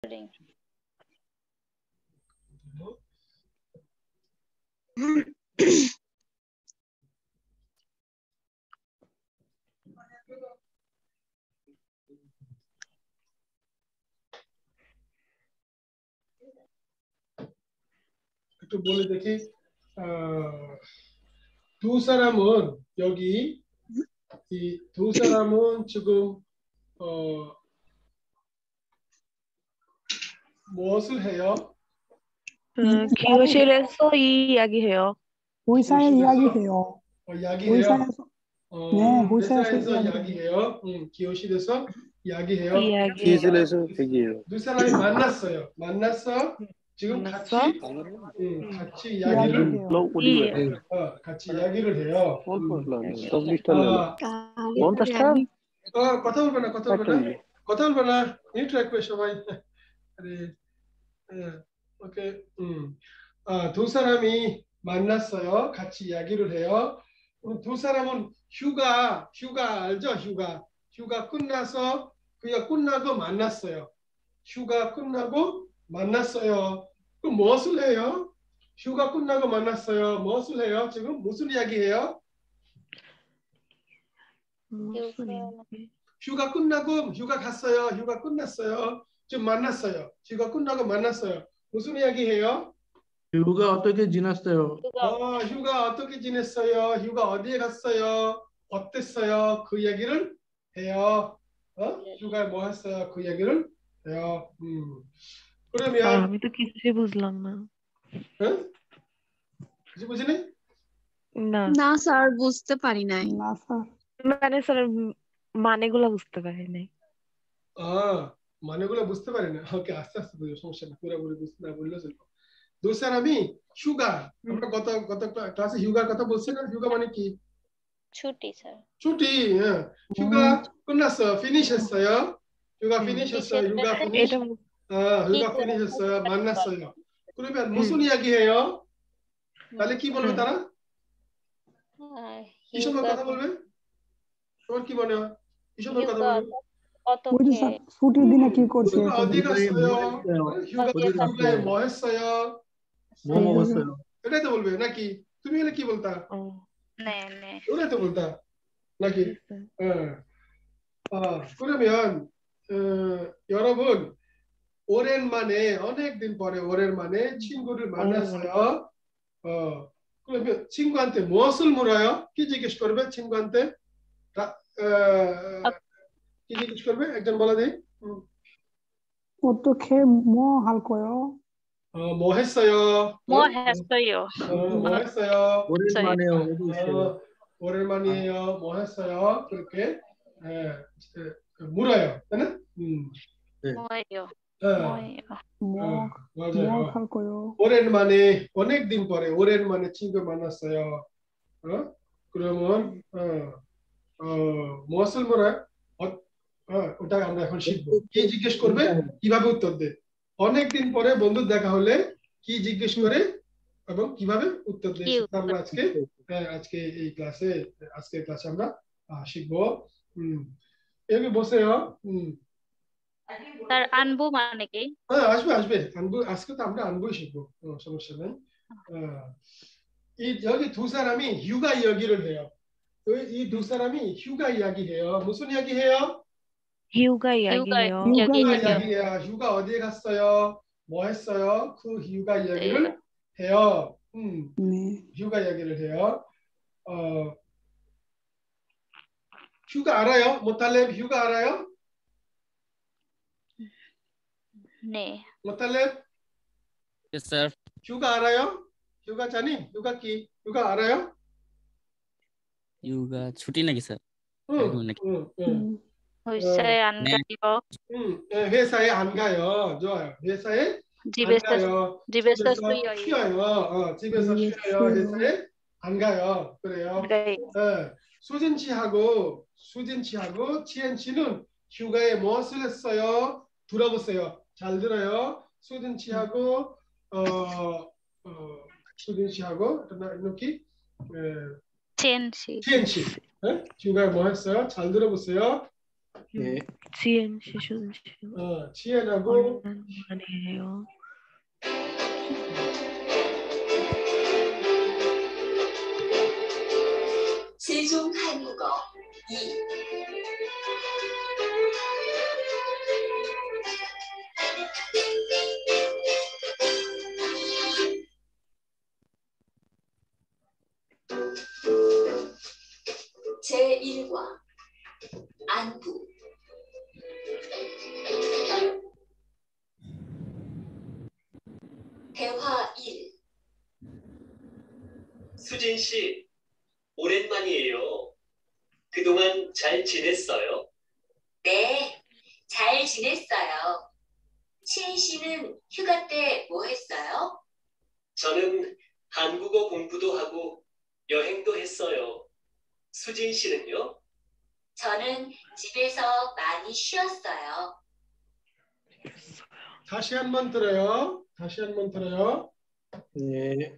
একটু বলে দেখি 두 사람은 여기 이 두 사람은 지금 무엇을 해요? 기호실에서 이야기해요. 의사의 이야기해요. 이야기해요. 의사에서 네, 회사에서 이야기해요. 기호실에서 이야기해요. 기술에서 얘기해요. 두 사람이 만났어요. 만났어. 지금 같이 이야기를 같이 이야기를 해요. কথা বলবে না ইন্টারেক্ট করে সবাই 오케이. 두 사람이 만났어요. 같이 이야기를 해요. 두 사람은 휴가 알죠? 휴가 끝나서 그가 끝나고 만났어요. 휴가 끝나고 만났어요. 그럼 무엇을 해요? 휴가 끝나고 만났어요. 무엇을 해요? 지금 무슨 이야기해요? 휴가 끝나고 휴가 갔어요. 휴가 끝났어요. 지금 만났어요. 휴가 끝나고 만났어요. 무슨 이야기해요? 휴가 어떻게 지냈어요? 휴가 어떻게 지냈어요? 휴가 어디에 갔어요? 어땠어요? 그 얘기를 해요. 휴가 뭐 했어요? 그 얘기를 해요. 그러면 আমি তো কিছুই বুঝলাম না। কিছু বুঝিনি? না স্যার বুঝতে পারি নাই। না স্যার মানে স্যার মানেগুলো বুঝতে পারি নাই। মানেগুলো বুঝতে পারি না। ওকে আস্তে আস্তে বুঝো সমস্যা না। পুরোপুরি বুঝতে না বললেও চলবে। দু 사람이 휴가 আমরা গত ক্লাসে 휴가র কথা বলছি না? 휴가 মানে কি? ছুটি স্যার। ছুটি. 휴가 끝났어. 피니시했어요. 휴가 피니시했어요. 휴가 피니시. 휴가 피니시했어요. 만났어요. 그러면 무슨 이야기해요? তাহলে কি বলবে তারা? কি সম্পর্কে কথা বলবে? তোমার কি মনে হয়? কি সম্পর্কে কথা বলবে? ছুটির দিনে কি করছে? 어디 갔어요? 휴가에 뭐 했어요? 뭐 먹었어요? এটাই তো বলবে নাকি? তুমি এলে কি বলতা? 네. ওটাই তো বলতা নাকি? 그러면 여러분 오랜만에 어느 दिन পরে 오랜만에 친구를 만났어요. 그러면 친구한테 무엇을 물어요? কি জিজ্ঞেস করবে 친구한테? কি জিজ্ঞেস করবে? একজন বলে দিই। 어떻게 뭐 할 거요? 뭐 했어요? 뭐 했어요? 오랜만에요. 어디 있어요? 오랜만이에요. 뭐 했어요? 그렇게 물어요. 뭐예요? 맞아요. 뭐 할 거요? 오랜만에 어느 दिन পরে 오랜만에 친구 만났어요. 그러면 무엇을 물어요? ওটা আমরা এখন শিখব। কি জিজ্ঞেস করবে? কিভাবে উত্তর দেবে? অনেক দিন পরে বন্ধু দেখা হলে কি জিজ্ঞেস করে এবং কিভাবে উত্তর দেবে সেটা আমরা আজকে এই ক্লাসে আজকের ক্লাসে আমরা শিখব। 여기 보세요. স্যার আনবো মানে কি? আসবে আনবো আজকে তো আমরা আনবই শিখব। সমস্যা নেই। 여기 두 사람이 휴가 이야기를 해요. 이 두 사람이 휴가 이야기해요. 무슨 이야기해요? 휴가 이야기해요. 휴가 어디에 갔어요? 뭐 했어요? 그 휴가 이야기를 해요. 휴가 이야기를 해요. 휴가 알아요? 모탈렘 휴가 알아요? 네. 모탈렘? Yes, sir. 휴가 알아요? 휴가 জানি? 휴가 알아요? 휴가 ছুটি নাকি স্যার? 회사에 안 가요. 회사에 안 가요. 좋아요. 회사에 집에서 쉬어요. 집에서 쉬어요. 회사에 안 가요. 그래요. 네. 수진 씨하고 지엔 씨는 휴가에 무엇을 했어요? 들어보세요. 잘 들어요. 수진 씨하고 이렇게 지엔 씨. 휴가에 뭐 했어요? 잘 들어보세요. 네. 지엔 시준 지엔하고 오랜만이에요. 세종 한국어 2. 제1과 안부. 대화 1. 수진 씨, 오랜만이에요. 그동안 잘 지냈어요? 네, 잘 지냈어요. 시은 씨는 휴가 때 뭐 했어요? 저는 한국어 공부도 하고 여행도 했어요. 수진 씨는요? 저는 집에서 많이 쉬었어요. 다시 한 번 들어요. 다시 한 번 들어요. 네.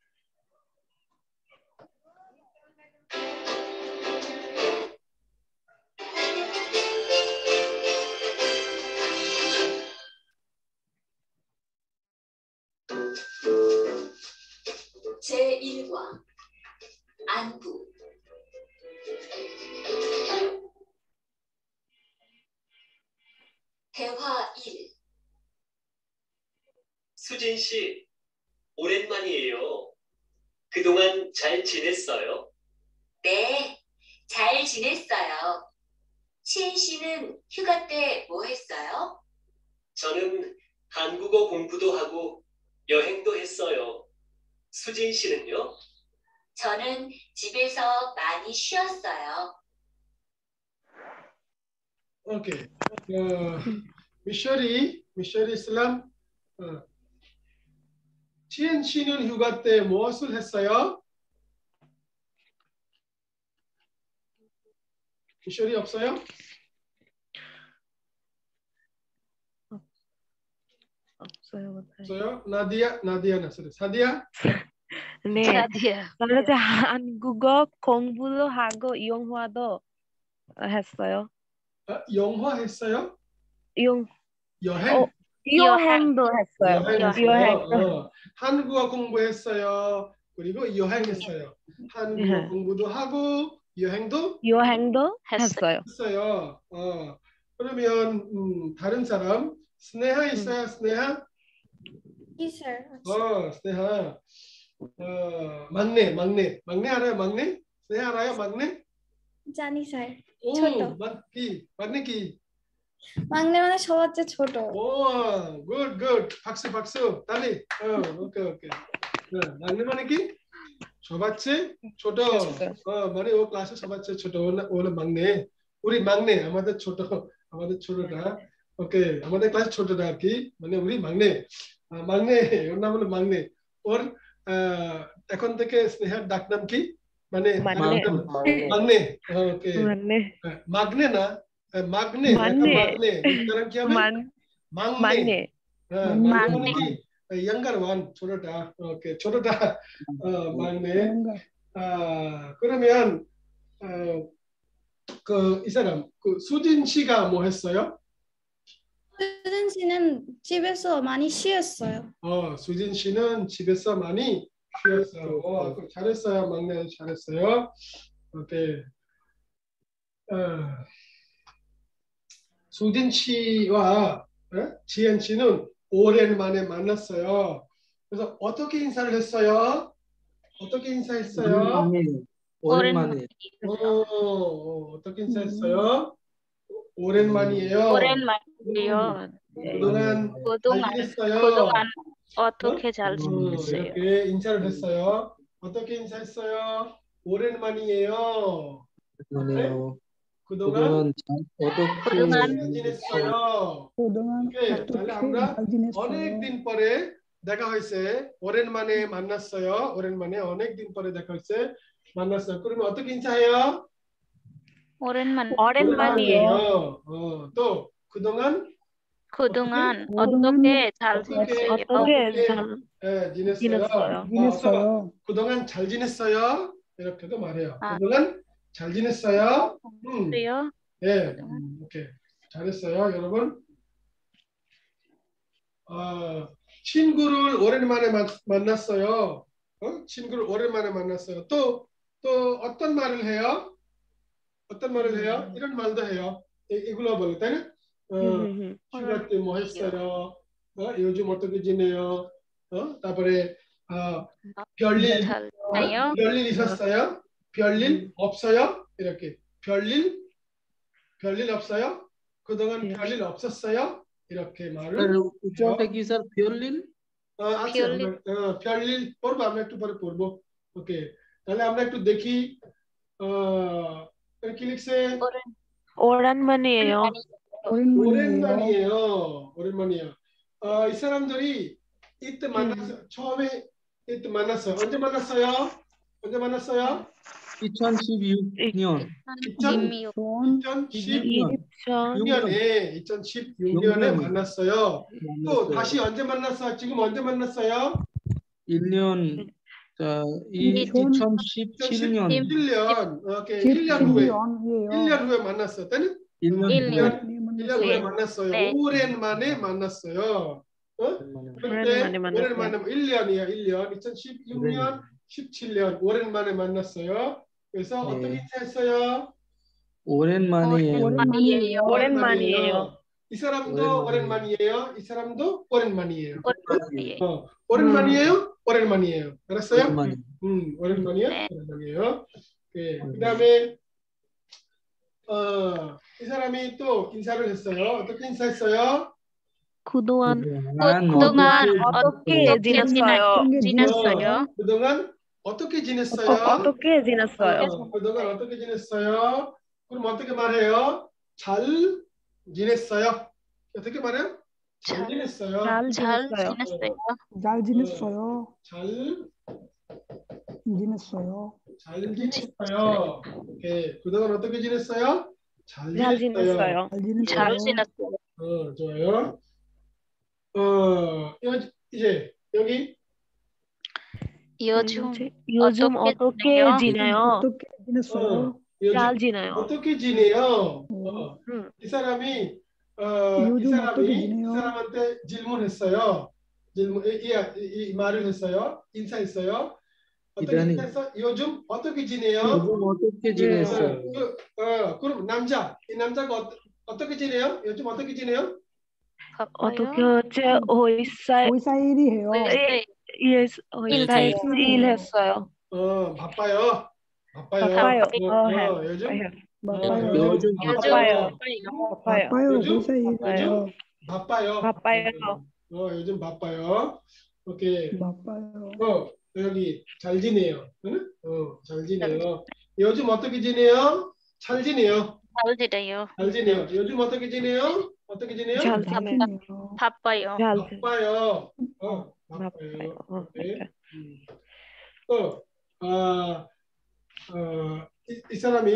제1과 안부. 대화 1. 수진 씨, 오랜만이에요. 그동안 잘 지냈어요? 네, 잘 지냈어요. 시은 씨는 휴가 때 뭐 했어요? 저는 한국어 공부도 하고 여행도 했어요. 수진 씨는요? 저는 집에서 많이 쉬었어요. 오케이. 미셔리 이슬람. 지엔 씨는 휴가 때 무엇을 했어요? 미셔리 없어요? 없어요. 없어요? 나디아 사디아? 네, 자디야. 저는 이제 한국어 공부도 하고 영화도 했어요. 영화 했어요? 여행도 여행? 했어요. 여행했어요. 한국어 공부했어요. 그리고 여행했어요. 한국어 공부도 하고 여행도 했어요. 했어요. 그러면 다른 사람 스네하 있어요? 스네하? 있어요. 스네하. 막내 알아요? 막내? 스네하 알아요? 막내? জানি স্যার 오, ছোট 막내 기. 막내 মানে সবার চেয়ে ছোট 오, good. 박수. 딸리. 오케이. 막내 কি? সবাচ্ছে ছোট. মানে ও ক্লাসে সবাচ্ছে ছোট ওর 막내. 우리 막내 আমাদের ছোটটা. ওকে আমাদের ক্লাস ছোটটা আর কি মানে 우리 막내 ওর নাম হলো 막내 ওর এখন থেকে স্নেহার ডাকনাম কি মানে 막내 ওকে 막내 না 막내 উচ্চারণ কি হবে 막내 মানে কি younger one ছোটটা ওকে ছোটটা 막내 그러면 이 사람 수진 씨가 뭐 했어요? 수진 씨는 집에서 많이 쉬었어요. 수진 씨는 집에서 많이 쉬었어요. 잘했어요. 막내 잘했어요. 오케이. 수진 씨와 지엔 씨는 오랜만에 만났어요. 그래서 어떻게 인사를 했어요? 어떻게 인사했어요? 오랜만에. 어떻게 인사했어요? 오랜만이에요. 오랜만이에요. 그동안 어떻게 잘 지냈어요? 이렇게 인사를 했어요. 어떻게 인사했어요? 오랜만이에요. 그동안 어떻게 잘 지냈어요. তাহলে আমরা অনেকদিন পরে দেখা হয়েছে 오랜만에 만났어요. 오랜만에 어নেকদিন পরে দেখা হয়েছে 만났어요. 그러면 어떻게 인사해요? 오랜만이에요. 또 그동안 어떻게 잘 지냈어요? 지냈어요. 그동안 잘 지냈어요. 이렇게도 말해요. 그동안 잘 지냈어요. 그래요? 예, 오케이. 잘 잘했어요, 여러분. 친구를 오랜만에 만났어요. 친구를 오랜만에 만났어요. 또 어떤 말을 해요? 어떤 말을 해요? 이런 말도 해요. 이걸로 볼때는 휴가 때 뭐 했어요? 요즘 어떻게 지내요? 다음에 별일 잘요? 별일 있었어요? 별일 없어요? 이렇게 별일 없어요? 그동안 별일 없었어요? 이렇게 말을 উচ্চারণটা কি স্যার ফিওরলিন আচ্ছা ফিয়ারলিল পড়বো আমরা একটু পরে পড়বো ওকে তাহলে আমরা একটু দেখি কি লিখছে 오랜만이에요. 오랜만이에요. 오랜만이에요. 이 사람들이 이때 만났어. 처음에 이때 만났어요. 언제 만났어요? 2016년 2016년에 만났어요. 또 다시 언제 만났어요? 지금 언제 만났어요? 1년 2017년 1년 후에 만났어요. 때는 1년 후에 만났어요. 오랜만에 만났어요. 그때 오랜만에 1년이야. 1년 2016년 17년 오랜만에 만났어요. 그래서 어떻게 인사했어요? 오랜만이에요. 이 사람도 오랜만이에요. 이 사람도 오랜만이에요. 오랜만이에요. 알았어요? 오랜만이에요. 오랜만이에요. 그다음에 이 사람이 또 인사를 했어요. 어떻게 인사했어요? 그동안 어떻게 지냈어요? 그동안 어떻게 지냈어요? 그동안 어떻게 지냈어요? 그럼 어떻게 말해요? 잘 지냈어요. 어떻게 말해요? 잘 지냈어요. 잘 지냈어요. 오케이. 그동안 어떻게 지냈어요? 잘 지냈어요. 좋아요. 이제 여기 요즘 어떻게 지내요? 잘 지내요. 어떻게 지내요? 이 사람이 사람한테 질문했어요. 이 말을 했어요. 인사했어요. 어떻게 인사했어? 요즘 어떻게 지내요? 그럼 이 남자가 어떻게 지내요? 요즘 어떻게 지내요? 어떻게 호이사일이에요. 일했어요. 바빠요. 요즘 바빠요. 오케이. 여기 잘 지내요. 잘 지내요. 요즘 어떻게 지내요? 잘 지내요. 요즘 어떻게 지내요? 바빠요. 오케이. 이 사람이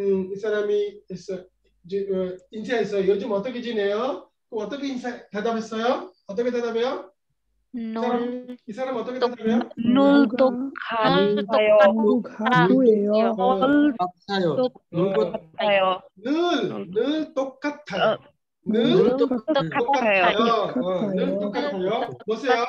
인사했어요. 요즘 어떻게 지내요? 어떻게 대답했어요? 어떻게 대답해요? 이 사람 어떻게 대답해요? 늘 똑같아요. 늘 똑같아요. 보세요.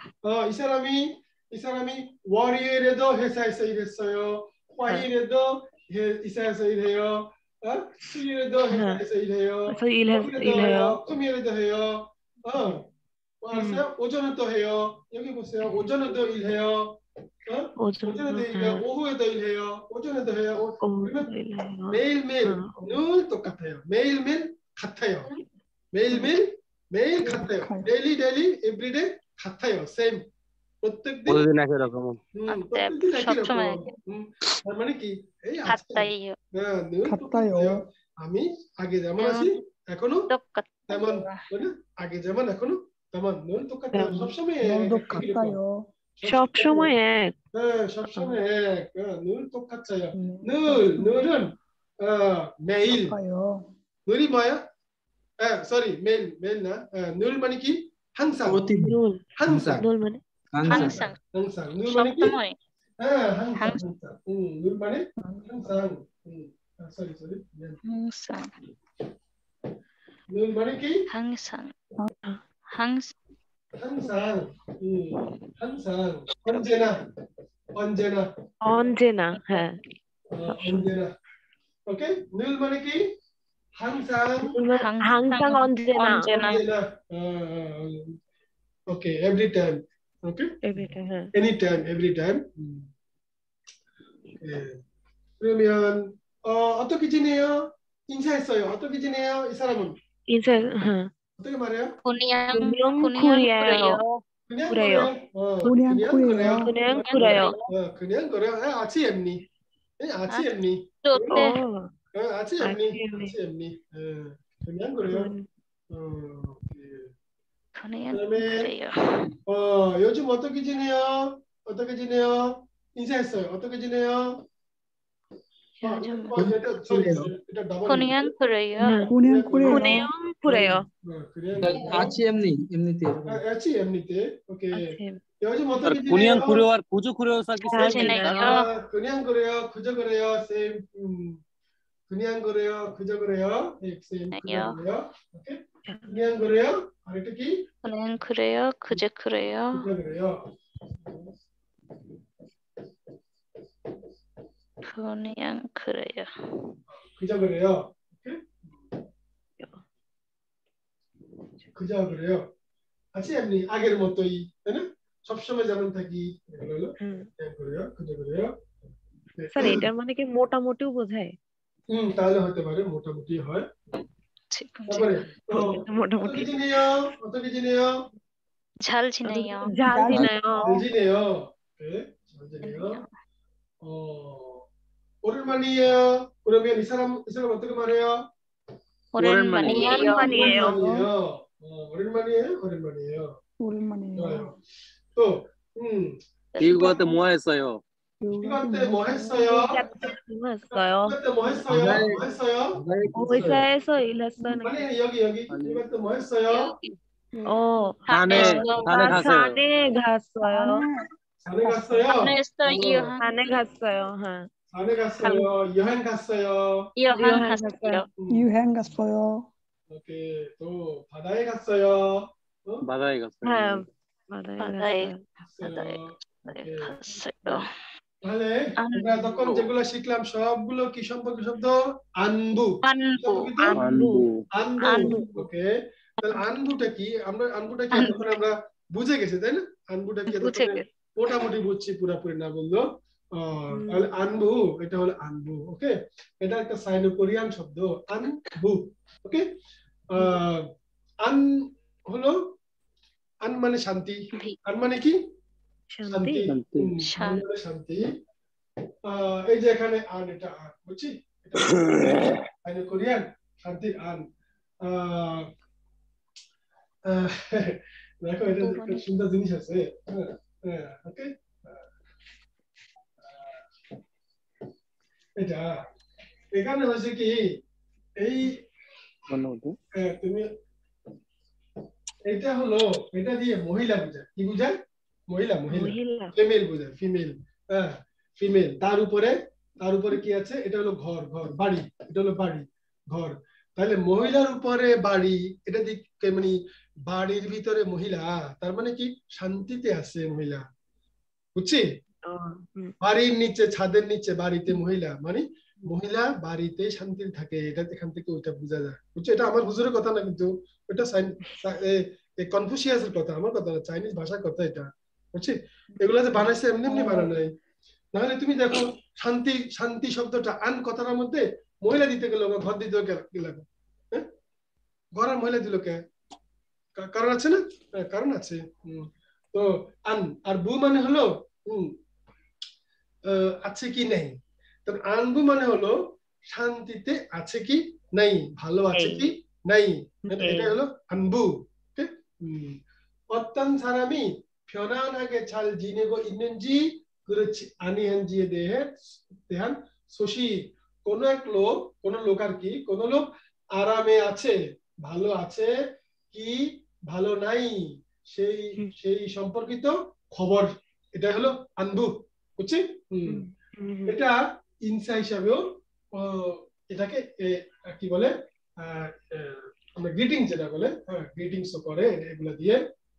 이 사람이 월요일에도 회사에서 일했어요. 화요일에도 회사에서 일해요. 수요일에도 회사에서 일해요. 금요일에도 해요. 알았어요? 오전은 또 해요. 여기 보세요. 오전에도 일해요. 오전에도 일해요. 오후에도 일해요. 오전에도 해요. 매일매일 늘 똑같아요. 매일매일 같아요. 매일 같아요. daily everyday 같아요. same. প্রত্যেকদিন একই রকম। তার মানে কি এই 같아요. আমি আগে যেমন আছি এখনো তেমন আগে যেমন এখনো তেমন 늘 똑같아요. সবসময় সবসময় 늘 똑같아요. 늘은 매일 늘이 뭐야? 매일 나. 늘 মানে কি? 항상. 항상. 늘 মানে কি? 항상. 늘 মানে 항상. sorry. 항상. 늘 মানে কি 항상. 항상. 항상 항상 언제나 언제나 언제나 হ্যাঁ 언제나 오케이 늘 মানে কি 항상 항상 언제나 언제나. 언제나 오케이 every time okay everything হ্যাঁ anytime every time 그러면 어떻게 지내요? 인사했어요. 어떻게 지내요? 이 사람은 인사 어떻게 말해요? 그냥 그냥 그래요. 그냥 그래요. 그래요. 그냥 그래요. 그냥 그래요. 그냥 그래요. 아치 엠니. 아치 엠니. 좋대. 아치 엠니. 아치 엠니. 그냥 그래요. 그냥 그다음에 그래요. 요즘 어떻게 지내요? 어떻게 지내요? 인사했어요. 어떻게 지내요? 요즘 그냥 그냥 그래요. 그냥 그래요. 그냥 그래요. আছি এমনি এমনিতে 아치 엠니তে. 오케이. 아침 요즘 স্যার 어떻게 কুনিয়াং 지내요? কুরেও আর কুজো কুরেও স্যার কি 잘 সেম 지내요. স্যার 그냥 그래요. 그저 그래요. 쌤. 그냥 그래요. 그저 그래요. 쌤. 그저 아니요. 그래요. 오케이. 그냥 그래요. 아래도 기. 그냥 그래요. 그저 그래요. 그저 그래요. 그냥 그래요. 그저 그래요. 오케이. 그저 그래요. 아치 엠니 আগের মতই তাই না সবসময় যেমন থাকি এগুলো হলো কৃতজ্ঞ করেও 그저 그래요. স্যার এটার মানে কি মোটামুটিও বোঝায় তাহলে হতে পারে মোটামুটি হয় 지금 তারপরে মোটামুটি 어떻게 지내요? 어떻게 지내요? 잘 지내요. 잘 지내요. 잘 지내요. 네, 잘 지내요. 오랜만이에요. 그러면 이 사람 어떻게 말해요? 오랜만이에요. 오랜만이에요. 오랜만이에요. 오랜만이에요. 오랜만이에요. 좋아요. 또 이거 때 뭐 했어요? 휴가 때 뭐 했어요? 했어요. 휴가 때 뭐 했어요? 뭐 했어요? 회사에서 일했어요. 아니 여기 휴가 때 뭐 했어요? 산에 갔어요. 산에 갔어요. 산에 갔어요. 산에 갔어요. 산에 갔어요. 여행 갔어요. 여행 갔어요. 유행 갔어요. 오케이. 또 바다에 갔어요. 바다에 갔어요. 바다에 갔어요. 갔어요. তাহলে আমরা তখন যেগুলো শিখলাম সবগুলো কি সম্পর্কে শব্দ আনবু আনবু ওকে তাহলে আনবুটা কি আনবুটা কি তখন আমরা বুঝে গেছি তাই না আনবুটা কি মোটামুটি বুঝছি পুরোপুরি না বললো তাহলে আনবু এটা হলো আনবু ওকে এটা একটা সাইনো কোরিয়ান শব্দ আনবু ওকে আন হলো আন মানে শান্তি আন মানে কি শান্তি শান্তি এই যে এখানে আন এটা আন বুঝছি এটা কোরিয়ান শান্তির আন দেখো এটা একটা সুন্দর জিনিস আছে ওকে এটা এখানে হচ্ছে কি এই তুমি এটা হলো এটা দিয়ে মহিলা বোঝায় কি বোঝায় মহিলা ফিমেল বোঝায় ফিমেল তার উপরে কি আছে এটা হলো ঘর বাড়ি এটা হলো বাড়ি ঘর তাহলে মহিলার উপরে বাড়ি এটা দিকে মানে বাড়ির ভিতরে মহিলা তার মানে কি শান্তিতে আছে মহিলা বুঝছি বাড়ির নিচে ছাদের নিচে বাড়িতে মহিলা মানে মহিলা বাড়িতে শান্তিতে থাকে এটা এখান থেকে ওইটা বোঝা যায় বুঝছো এটা আমার হুজুরের কথা না কিন্তু এটা কনফুসিয়াসের কথা আমার কথা না চাইনিজ ভাষার কথা এটা বুঝছি এগুলো যে বানাইছে এমনি এমনি বানানো নাই নাহলে তুমি দেখো শান্তি শান্তি শব্দটা আন কথাটার মধ্যে মহিলা দিতে গেল ঘর দিতে গেল হ্যাঁ ঘর আর মহিলা দিল কে কারণ আছে না কারণ আছে তো আন আর বু মানে হলো আছে কি নেই তবে আনবু মানে হলো শান্তিতে আছে কি নাই ভালো আছে কি নাই এটা হলো আনবু ওকে 어떤 사람이 편안하게 잘 지내고 있는지 그렇지 아니한지에 대한 소식 কোন লোক আর কি কোন লোক আরামে আছে ভালো আছে কি ভালো নাই সেই সম্পর্কিত খবর এটা হলো আনবু বুঝছি এটা ইনসা হিসাবেও এটাকে কি বলে আমরা গ্রিটিং যেটা বলে, হ্যাঁ গ্রিটিংসও করে এগুলা দিয়ে।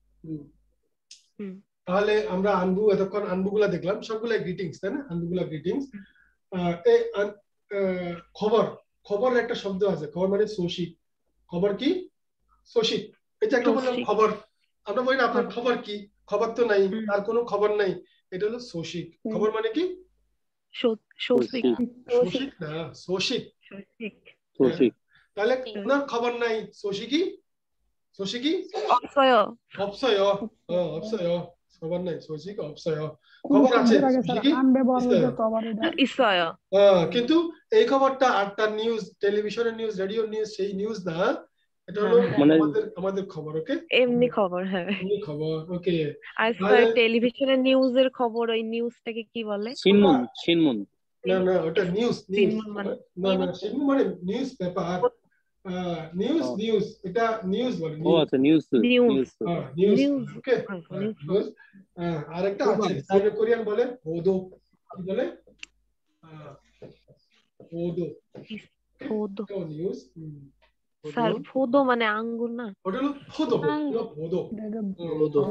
তাহলে আমরা আনবু এতক্ষণ আনবুগুলা দেখলাম, সবগুলা গ্রিটিংস, তাই না? আনবুগুলা গ্রিটিংস। এই খবর, খবরের একটা শব্দ আছে, খবর মানে সোশিক। খবর কি? সোশিক। এটা একটা বললাম খবর, আমরা বলি না আপনার খবর কি, খবর তো নাই, তার কোনো খবর নাই, এটা হলো সোশিক। খবর মানে কি? সোশিক না, সোশিক। সোশিক। তাহলে ওনার খবর নাই, সোশিকি, সোশিকি অপসয়, অপসয়, অপসয়, খবর নাই, সোশিক অপসয়। খবর আছে সোশিকি ইসয়। কিন্তু এই খবরটা আটটা নিউজ, টেলিভিশনের নিউজ, রেডিও নিউজ, সেই নিউজ না, এটা হলো আমাদের খবর। ওকে, এমনি খবর, হ্যাঁ এমনি খবর। ওকে, আর টেলিভিশনের নিউজের খবর, ওই নিউজটাকে কি বলে? শিনমুন, শিনমুন। না না, ওটা নিউজ, নিউজ মানে না না, শিনমুন মানে নিউজ পেপার, নিউজ, নিউজ, এটা নিউজ বলে। ও আচ্ছা, news, news, news. Okay, news. আরেকটা আছে, সাইড কোরিয়ান বলে হোদো। কি বলে? হোদো, হোদো নিউজ। স্যার ফোদো মানে আঙ্গুর না? ওটা হলো ফোদো, ফোদো, ফোদো।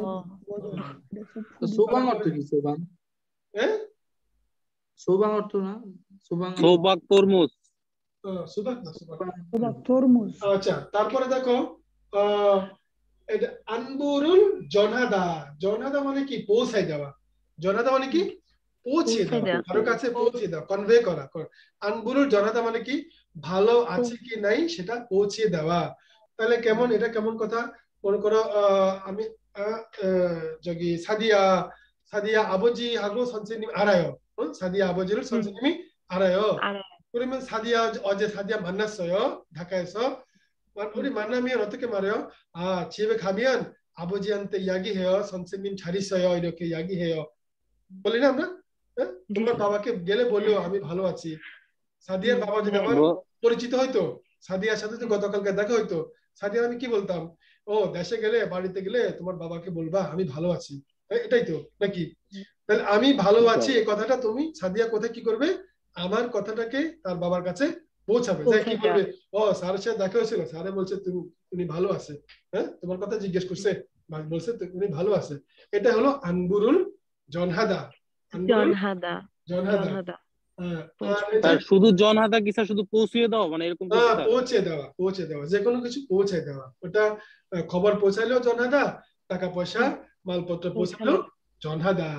সোবাং অর্থ কি? সোবাং, সোবাং অর্থ না? সোবাং, সোবাক তরমুজ। সুবাক না, সুবাক তরমুজ। আচ্ছা, তারপরে দেখো এটা আনবুরুল জনহাদা। জনহাদা মানে কি? পৌঁছায় দেওয়া। জনহাদা মানে কি? পৌঁছে দেওয়া, কারো কাছে পৌঁছে দেওয়া, কনভে করা। আনবুরুল জনহাদা মানে কি? ভালো আছে কি নাই সেটা পৌঁছে দেওয়া। তাহলে কেমন, এটা কেমন কথা? মনে করো আমি 저기 사디야 아버지하고 선생님 알아요. 사디야 아버지를 선생님이 알아요. 그러면 사디야 어제 사디야 만났어요. ঢাকা에서. 우리 만나면 어떻게 말해요? 집에 가면 아버지한테 이야기해요. 선생님 잘 있어요. 이렇게 이야기해요. বলি না আমরা? তোমার বাবাকে গেলে বললো আমি ভালো আছি। সাদিয়ার বাবা যদি আমার পরিচিত হয়তো, সাদিয়ার সাথে তো গতকালকে দেখা হয়তো, সাদিয়া আমি কি বলতাম? ও দেশে গেলে, বাড়িতে গেলে তোমার বাবাকে বলবা আমি ভালো আছি। এটাই তো নাকি? তাহলে আমি ভালো আছি এই কথাটা তুমি সাদিয়া কোথায় কি করবে? আমার কথাটাকে তার বাবার কাছে পৌঁছাবে। যে কি বলবে? ও স্যারের সাথে দেখা হয়েছিল, স্যারে বলছে তুমি ভালো আছে, হ্যাঁ তোমার কথা জিজ্ঞেস করছে, বলছে তুমি ভালো আছে। এটা হলো আনবুরুল জনহাদা। জনহাদা, জনহাদা। শুধু জনহাদা কি স্যার? শুধু পৌঁছিয়ে দাও মানে এরকম? পৌঁছে দেওয়া, পৌঁছে দেওয়া, যে কোনো কিছু পৌঁছে দেওয়া। ওটা খবর পৌঁছালেও জনহাদা, টাকা পয়সা মালপত্র পৌঁছালেও জনহাদা।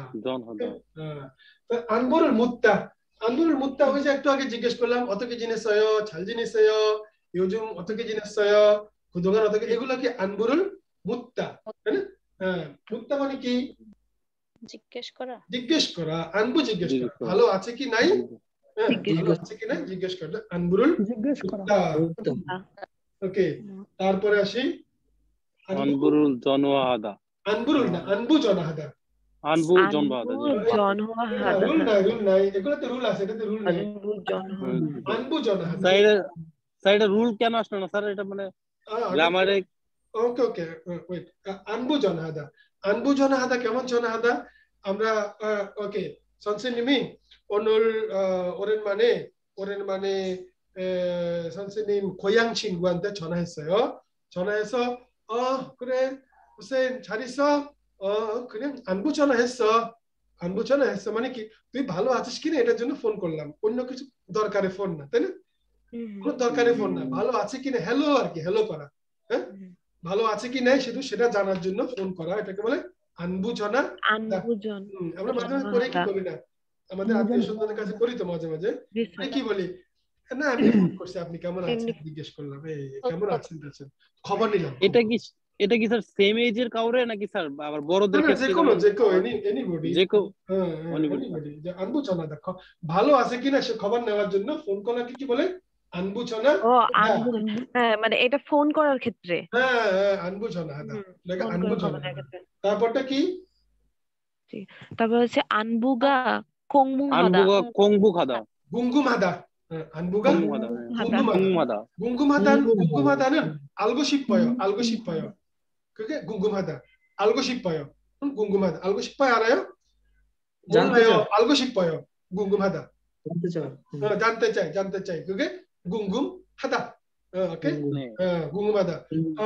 আনবুরুল মুত্তা। 안부를 묻다. ওই যে একটু আগে জিজ্ঞেস করলাম 어떻게 지냈어요? 잘 지냈어요? 요즘 어떻게 지냈어요? 그동안 어떻게, এগুলো কি আনবুরুল মুত্তা, তাই না? মুত্তা মানে কি? জিজ্ঞেস করা, জিজ্ঞেস করা, আনবু জিজ্ঞেস করা, ভালো আছে কি নাই, ভালো আছে কি নাই জিজ্ঞেস করা, আনবুরুল জিজ্ঞেস করা। ওকে, তারপরে আসি আনবুরুল জনহাদা। আনবুরুল না, আনবু জনহাদা। আনবু জনহাদা, রুল নাই, এগুলোতে রুল আছে, এটাতে রুল নাই। আনবু জনহাদা। সাইডে রুল কেন আসলো না স্যার? এটা মানে গ্রামারে। ওকে ওকে, ওয়েট। আনবু জনহাদা, আনবু জনহাদা কেমন জনহাদা? আমরা ওকে, 선생님이 오늘 오랜만에 선생님 고향 친구한테 전화했어요. 전화해서 그래 후세인 잘 있어? 그냥 안부 전화했어. 안부 전화했어 মানে কি? তুই ভালো আছিস কিনা এটার জন্য ফোন করলাম, অন্য কিছু দরকারে ফোন না, তাই না? কোনো দরকারে ফোন না, ভালো আছে কিনা, হ্যালো আর কি, হ্যালো করা, হ্যাঁ ভালো আছে কি নাই শুধু সেটা জানার জন্য ফোন করা, এটাকে বলে আনবু জনা। আমরা মাঝে মাঝে করে কি করি না, আমাদের আত্মীয় স্বজনের কাছে করি তো মাঝে মাঝে, কি বলি না আমি ফোন করছি আপনি কেমন আছেন জিজ্ঞেস করলাম, এই কেমন আছেন খবর নিলাম। এটা কি স্যার সেম এজের কাউরে নাকি স্যার আবার বড়দের ক্ষেত্রে? এনিবডি, যে আনবু জনা দেখো ভালো আছে কিনা সে খবর নেওয়ার জন্য ফোন করাকে কি বলে? আনবু জনা। মানে এটা ফোন করার ক্ষেত্রে, হ্যাঁ আনবু জনা, আনবু জনা। তারপরটা কি? তারপর হচ্ছে আনবুগা 공무하다. 공부하다. 궁금하다. 안부가 궁금하다. 궁금하다는 알고 싶어요. 알고 싶어요. 그게 궁금하다. 알고 싶어요. 궁금하다. 알고 싶어요 알아요? 몰라요. 알고 싶어요. 궁금하다. जानते चाय. 그게 궁금하다. 오케이? 네. 궁금하다.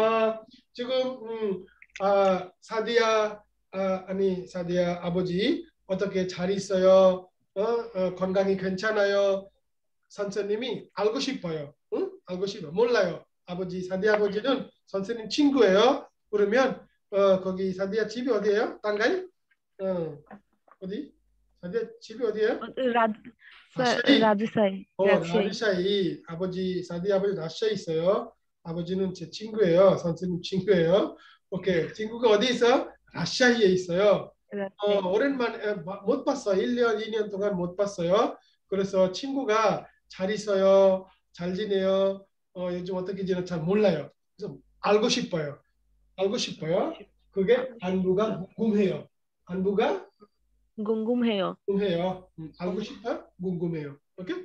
지금 사디야 아니 사디야 아버지 어떻게 잘 있어요? 건강이 괜찮아요? 선생님이 알고 싶어요. 응? 알고 싶어. 몰라요. 아버지 사디야 아버지는 선생님 친구예요. 그러면 거기 사디야 집이 어디예요? 땅가이? 어디? 사디야 집이 어디예요? 라샤이. 라주사이. 라주사이. 라샤이. 아버지 사디야 아버지 라샤이 있어요. 아버지는 제 친구예요. 선생님 친구예요. 오케이. 친구가 어디 있어? 라샤이에 있어요. 오랜만에 못 봤어. 1년, 2년 동안 못 봤어요. 그래서 친구가 잘 있어요. 잘 지내요. 요즘 어떻게 지내 잘 몰라요. 그래서 알고 싶어요. 알고 싶어요. 그게 안부가 궁금해요. 안부가 궁금해요. 궁금해요. 알고 싶어요. 궁금해요. 오케이?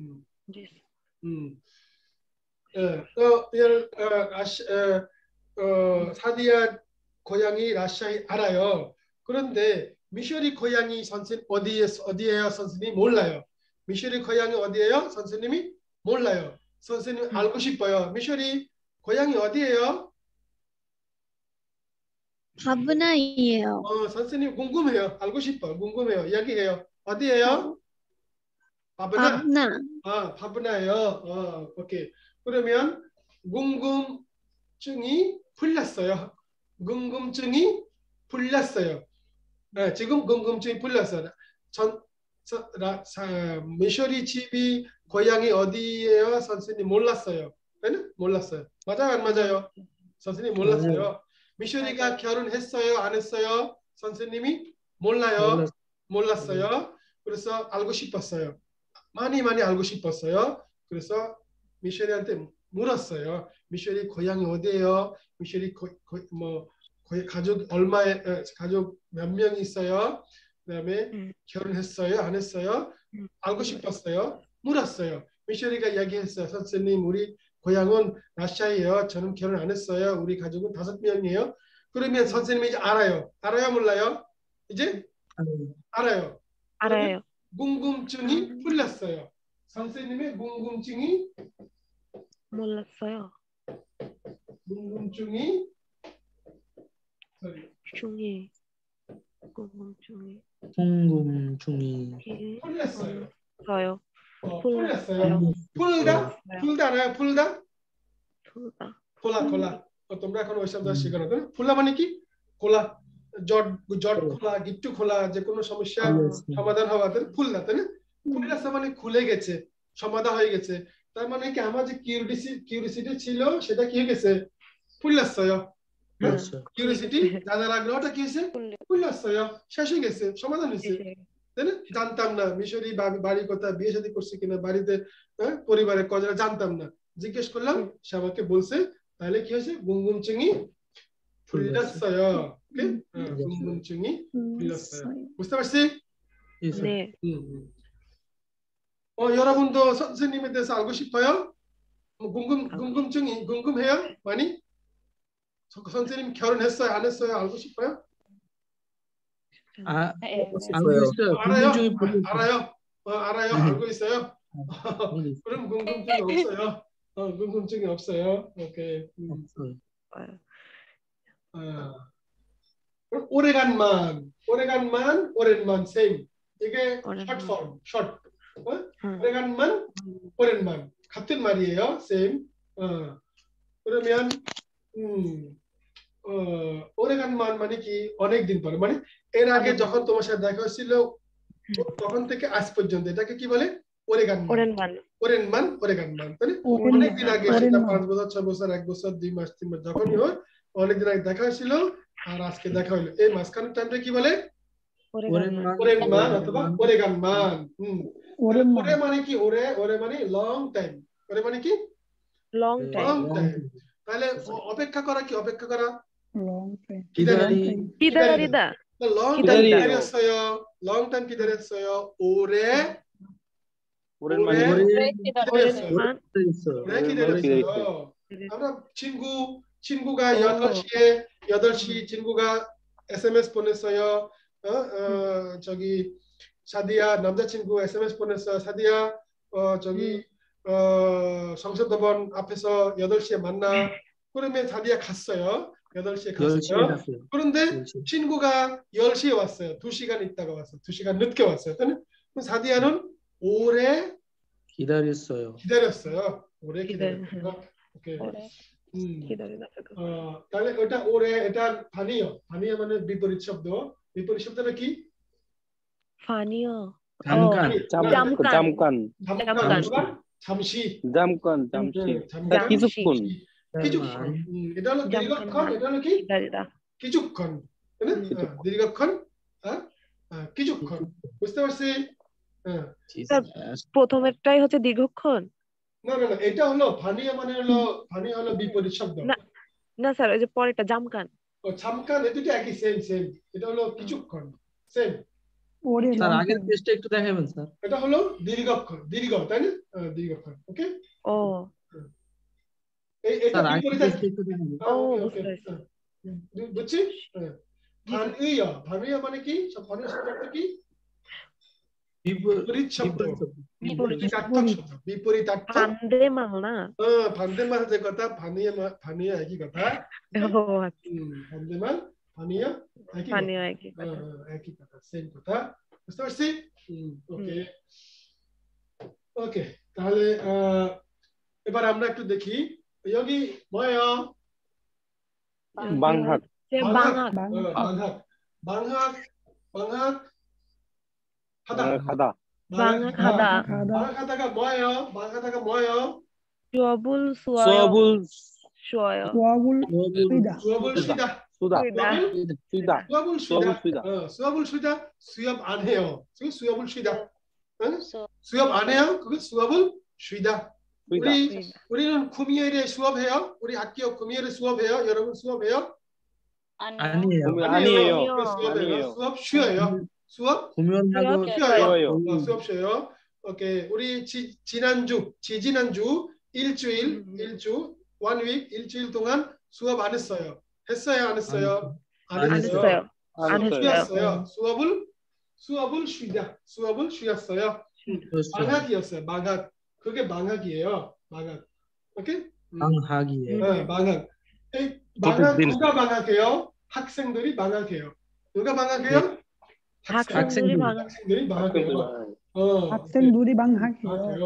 사디야 고향이 라샤이 알아요. 그런데 미셔리 고향이 선생님 어디에요? 선생님이 몰라요. 미셔리 고향이 어디에요? 선생님이 몰라요. 선생님 알고 싶어요. 미셔리 고향이 어디에요? 바브나이에요. 선생님 궁금해요. 알고 싶어요. 궁금해요. 이야기해요. 어디에요? 바브나. 바브나예요. 오케이. 그러면 궁금증이 풀렸어요. 궁금증이 풀렸어요. 지금 궁금증이 풀렸어요. 미셔리 집이 고향이 어디예요? 선생님 몰랐어요. 몰랐어요. 맞아요, 안 맞아요? 선생님 몰랐어요. 미셔리가 결혼했어요, 안 했어요? 선생님이 몰라요. 몰랐어요. 그래서 알고 싶었어요. 많이 알고 싶었어요. 그래서 미셔리한테 물었어요. 미셔리 고향이 어디예요? 미셔리 가족 가족 몇 명 있어요? 그다음에 결혼했어요? 안 했어요? 알고 싶었어요. 물었어요. 미셔리가 이야기했어요. 선생님, 우리 고향은 라샤이에요. 저는 결혼 안 했어요. 우리 가족은 5명이에요. 그러면 선생님이 이제 알아요. 알아요, 몰라요? 이제 알아요. 알아요. 궁금증이 풀렸어요. 선생님의 궁금증이 몰랐어요. 궁금증이 궁금증이 풀렸어요. 풀어요. 풀렸어요. 풀다 알아요? 풀다? খোলা তোমরা এখন ওই শব্দ শিখো না খোলা মানে কি খোলা জট খোলা গিট্টু খোলা যে কোনো সমস্যা সমাধান হওয়া খুলনা তাই না খুলনা মানে খুলে গেছে সমাধান হয়ে গেছে তার মানে কি আমার যে কিউরিসিটি ছিল সেটা কি হয়ে গেছে ফুললাছয় কিউরিসিটি জানার আগ্রহটা কি হয়েছে ফুললাছয় শেষ হয়ে গেছে সমাধান হয়েছে তাই না জানতাম না মিশরি বাড়ি কথা বিয়ে শাদী করছে কিনা বাড়িতে পরিবারের কজরা জানতাম না জিজ্ঞেস করলাম সে আমাকে বলছে তাহলে কি হয়েছে 궁금증이 풀렸어요. 오케이? 궁금증이 풀렸어요. 무슨 말씀? 네. 여러분도 선생님에 대해서 알고 싶어요? 궁금증이 궁금해요? 많이? 선생님 결혼했어요? 안 했어요? 알고 싶어요? 알아요? 알고 있어요? 그럼 궁금증이 없어요. 궁금증이 없어요. 오케이. 오래간만 same. 이게 short form, short. 오래간만, 오랜만 같은 말이에요. same. 그러면 오래간만 মানে কি অনেকদিন পরে মানে এর আগে যখন তোমার সাথে দেখা হয়েছিল তখন থেকে আজ পর্যন্ত এটাকে কি বলে ওরেনমান তাই অনেকদিন আগে সেটা 5 বছর 6 বছর 1 বছর 2 মাস 3 মাস যখনই হোক অনেকদিন আগে দেখা হয়েছিল আর আজকে দেখা হলো এই মাঝখানের টাইমটা কি বলে ওরেনমান অথবা ওরেগানমান ওরে মানে কি ওরে মানে লং টাইম ওরে মানে কি লং টাইম তাহলে অপেক্ষা করা কি অপেক্ষা করা লং টাইম 기다리다 long time 기다렸어요 오래 기다렸어요 আমরা 친구가 8시 친구가 SMS 보냈어요 저기 사디야 남자친구 SMS 보냈어요 사디야 저기 성서 법원 앞에서 8시에 만나. 그러면 사디아 갔어요. 8시에 10시에 갔어요. 갔어요. 그런데 10시. 친구가 10시에 왔어요. 2시간 있다가 왔어요. 2시간 늦게 왔어요. 그럼 사디아는 오래 기다렸어요. 기다렸어요. 오래 기다렸어요. 오케이. 오래. 기다리다가. তাহলে ওটা ওরে এটা পানীয় পানীয় মানে বিপরীত শব্দ বিপরীত শব্দটা কি পানীয় 잠깐. 잠깐. 잠시 잠시. 기숙군. কিছুক্ষণ এটা হলো দীর্ঘক্ষণ এটা হলো কি 기다리다. কিছুক্ষণ তাই না দীর্ঘক্ষণ কিছুক্ষণ বুঝতে পারছি প্রথমেরটাই হচ্ছে দীর্ঘক্ষণ। না না না এটা হলো পানীয় মানে হলো বিপরীত শব্দ না না স্যার ওই যে পরেরটা জামকান। ও 잠깐 এই দুটো একই সেম এটা হলো কিছুক্ষণ সেম ওরে স্যার আগের পেজটা একটু দেখাবেন স্যার। এটা হলো দীর্ঘক্ষণ দীর্ঘ তাই না দীর্ঘক্ষণ ওকে ও এটা স্যার আগের বিপরীত পেজটা একটু দেখাবেন। ও ওকে বুঝতে বুঝছি ভানীয় মানে কি সব ভানীয় শব্দটা কি বিপরীত শব্দ বিপরীতার্থ ফান্দে মাল না। 반대말 제 কথা ভানীয় একই কথা ও আচ্ছা 반대말 ভানীয় একই পানীয় একই কথা। একই কথা সেম কথা বুঝতে পারছি ওকে ওকে তাহলে এবার আমরা একটু দেখি 여기 뭐예요? 방학. 방학. 방학 하다. 방학하다. 방학하다가 뭐예요? 수업을 쉬어요. 수업을 쉬다. 수업을 쉬다. 수업 안 해요. 수업을 쉬다. 수업 안 해요? 그게 수업을 쉬다. 우리는 금요일에 수업해요? 우리 학교 금요일에 수업해요? 여러분 수업해요? 아니에요. 수업해요. 수업 쉬어요. 수업 공연하고 쉬어요. 수업 쉬어요. 오케이. 우리 지지난주 일주 one week 일주일 동안 수업 안 했어요. 했어요? 안 했어요? 안 했어요. 쉬었어요. 수업을 쉬다. 수업을 쉬었어요. 방학이었어요. 방학. 그게 방학이에요. 방학. 오케이? 방학이에요. 네, 방학. 방학 누가 방학해요? 학생들이 방학해요. 누가 방학해요? 학생들이 방학해요. 학생들이 방학해요.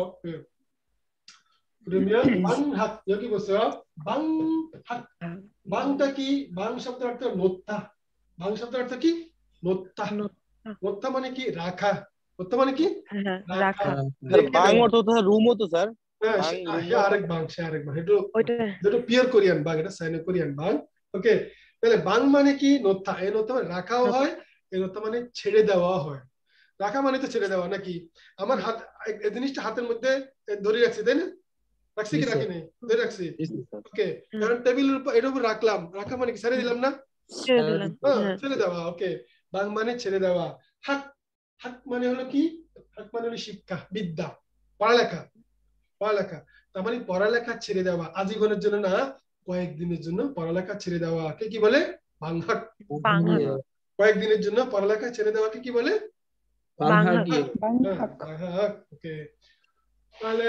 그러면 방학 여기 보세요. 방학. 방 শব্দের অর্থ 놓다. 방 শব্দের অর্থ কি? 놓다. 놓다 মানে কি? রাখা। 놓다 মানে কি? রাখা। বাং অর্থ তো রুম হতো স্যার। আরেক বাং এটা পিওর কোরিয়ান বাং এটা সাইনো কোরিয়ান বাং ওকে তাহলে বাং মানে কি নোথা এই নোথা মানে রাখাও হয় এই নোথা মানে ছেড়ে দেওয়া হয় রাখা মানে তো ছেড়ে দেওয়া নাকি আমার হাত এই জিনিসটা হাতের মধ্যে ধরে রাখছি তাই না রাখছি কি রাখি নাই ধরে রাখছি ওকে কারণ টেবিলের উপর এর উপর রাখা মানে কি ছেড়ে দিলাম না ছেড়ে দেওয়া ওকে বাং মানে ছেড়ে দেওয়া হাত মানে হলো কি হাত মানে হলো শিক্ষা বিদ্যা পড়ালেখা তার মানে পড়ালেখা ছেড়ে দেওয়া আজীবনের জন্য না কয়েকদিনের জন্য পড়ালেখা ছেড়ে দেওয়া কে কি বলে বাংহাক কয়েকদিনের জন্য পড়ালেখা ছেড়ে দেওয়াকে কি বলে বাংহাক ওকে তাহলে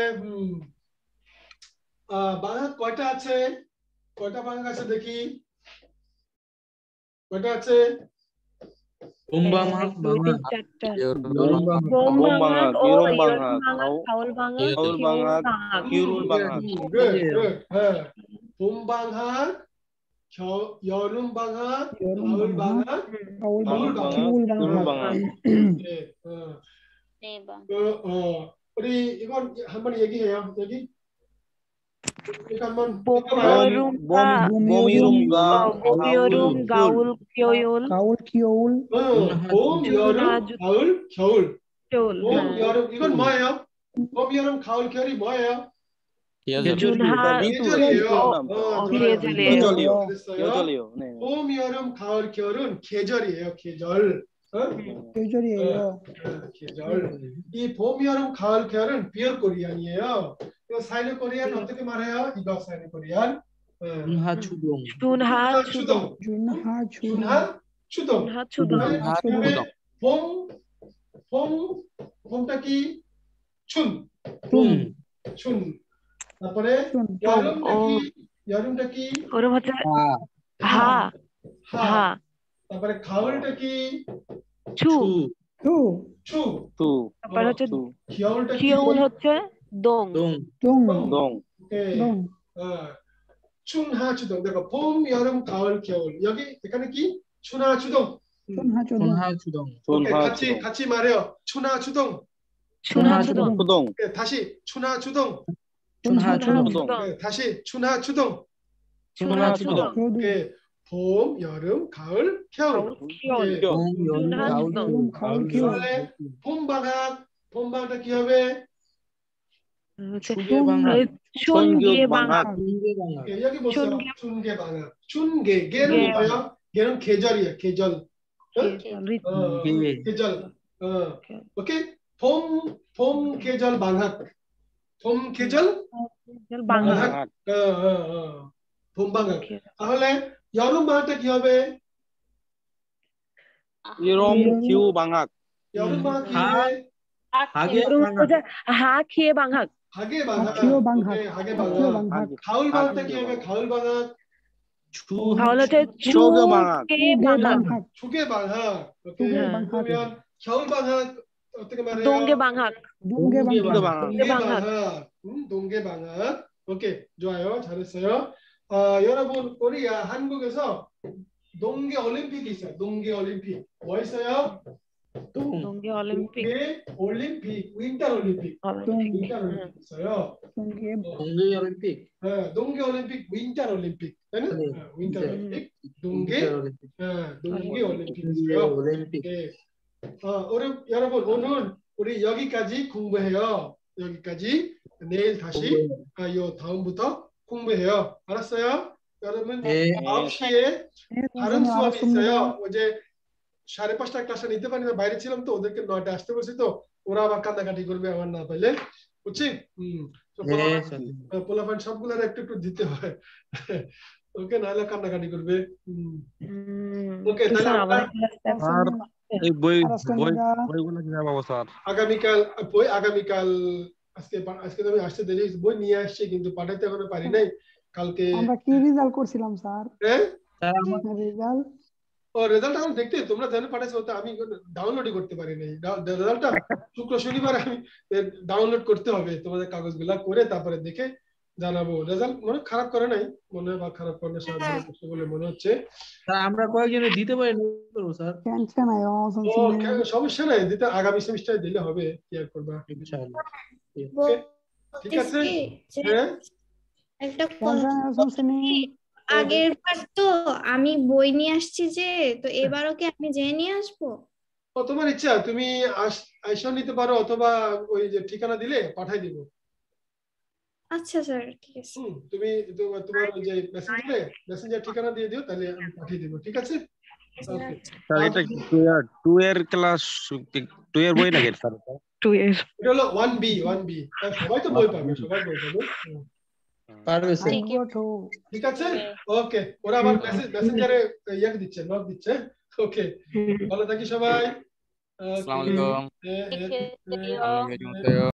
বাংহাক কয়টা আছে কয়টা বাংহাক আছে দেখি কয়টা আছে 봄방학 방학 봄방학 겨울방학 봄방학 여름방학 가을방학 겨울방학 우리 이건 한번 얘기해요 여기 이거 한번 봄, 여름, 가을, 겨울. 봄, 여름, 가을, 겨울. 봄, 여름 이건 뭐예요? 봄, 여름, 가을, 겨울이 뭐예요? 계절이에요. 봄, 여름, 가을, 겨울은 계절이에요. 계절이에요. 이 봄, 여름, 가을, 겨울은 비얼 코리안이에요. 이거 사이너 코리안 어떻게 말해요? 이거 사이너 코리안. 추동. 봄, 봄, 봄 따기 춘. চুন। তারপরে চুন। ইয়ারুমটা কি ওরম হচ্ছে হা হা। হা তারপরে খাওয়ালটা কি ছু টু ছু। টু তারপর হচ্ছে টু খিয়াউলটা কি খিয়উল হচ্ছে দং দং টুং দং ওকে দং 춘하 추동. দেখো 봄 여름 가을 겨울 여기 এখানে কি 춘하 추동. চুনহা চুদং 춘하 주동 오케이, 춘하 같이 추동 같이 말해요. 춘하 추동. 춘하 추동. 추동 추동 네, 다시 춘하 추동. 춘하 춘하 추동 네, 다시 춘하 추동. 춘하 추동 교두 오케이. 봄, 여름, 가을, 겨울. খিয়উল 오케이. 봄 여름 춘하 가을 추동. 겨울 가을 겨울 তাহলে 봄방학টা কি হবে? হচ্ছে 추계 방학 춘기의 방학 춘계 방학 오케이, 여기 보세요. 춘계. 춘계 방학. 춘계. 걔는 계. 뭐예요? 걔는 계절이야. 계절. ঋতু 계. 계절. 오케이. 봄 계절 방학. 봄 계절 방학 방학 봄 방학. তাহলে 여름 방학টা কি হবে? 이롬 기후 방학 여름 방학 কি 하. হবে? 하계 여름 방학 হচ্ছে হা খিয়ে 방학 하계 방학. হাকিও 방학 오케이, 하계 হাকিও 방학. 방학 가을 방학টা কি হবে? 가을 방학. 추 তাহলে হচ্ছে 초계 방학 추계 গে 방학 방학 초계 방학. 오케이. 초계 방학. 그러면 겨울 방학 어떻게 말해요? 동계 방학 동계 동계 방학 방학 동계 방학. 방학. 동계 방학. 오케이. 좋아요. 잘했어요. 여러분, 우리 한국에서 동계 올림픽이 있어요. 동계 올림픽. 뭐 있어요? 동 동계 올림픽 동계 올림픽. 윈터 올림픽. 올림픽 윈터 올림픽 있어요. 동계 동계 올림픽 동계 올림픽, 윈터 올림픽. 네. 윈터 네. 올림픽. 동계 올림픽 동계 올림픽 동계 있어요. 올림픽 네. 우리 여러분 오늘 우리 여기까지 공부해요. 여기까지. 내일 다시 요 다음부터 공부해요. 알았어요? 여러분 네. 9시에 다른 네, 수업이 알았습니다. 있어요. 어제 5:30 ক্লাসে নিতে পারি না, বাইরে ছিলাম তো, ওদেরকে 9টায় আসতে বলছি তো ওরা আবার কান্নাকাটি করবে আমার না পাইলে, বুঝছি? তো পোলাপান সবগুলোর একটু একটু দিতে হয়। ওকে, নাহলে কান্নাকাটি করবে। ওকে, তাহলে আমরা আর এই 알았습니다. বইগুলো কি পাবো স্যার? আগামীকাল আজকে তো আমি আসতে দেরি হয়েছে, বই নিয়ে আসছি কিন্তু পাঠাতে এখনো পারি নাই। কালকে আমরা কি রেজাল্ট করছিলাম স্যার? হ্যাঁ, রেজাল্ট রেজাল্ট এখন দেখতে তোমরা জানো পাঠাইছো, তো আমি ডাউনলোডই করতে পারি নাই। রেজাল্টটা শনিবার আমি ডাউনলোড করতে হবে, তোমাদের কাগজগুলা করে তারপরে দেখে জানাবো। রেজাল্ট মনে খারাপ করে নাই, মনে হয়, বা খারাপ করে না, সব ভালো করছে বলে মনে হচ্ছে। আমরা কয়েকজনে দিতে পারি না করব স্যার। টেনশন নাই সমস্যা নাই, দিতে আগামী সেমিস্টারে দিলে হবে, কি আর করবা। ইনশাআল্লাহ ঠিক আছে। হ্যাঁ, একটা সমস্যা নেই। আগের বার তো আমি বই নিয়ে আসছি যে, তো এবারও কি আমি যেয়ে নিয়ে আসবো? তোমার ইচ্ছা, তুমি আইসা নিতে পারো, অথবা ওই যে ঠিকানা দিলে পাঠাই দিব। আচ্ছা স্যার, ঠিক আছে। তুমি তোমার ওই যে মেসেঞ্জার ঠিকানা দিয়ে দিও, তাহলে আমি পাঠিয়ে দিব। ঠিক আছে। ওকে স্যার এটা কি 2 এর ক্লাস 2 এর বই নাকি স্যার? 2 years এটা হলো 1B। সবাই তো বই পাবে, সবাই বই পাবে। পারবে স্যার। ঠিক আছে। ওকে, ওরা আবার মেসেঞ্জারে ইয়াকে দিচ্ছে, নক দিচ্ছে। ওকে, ভালো থাকি সবাই। আসসালামু আলাইকুম। ওয়ালাইকুম আসসালাম।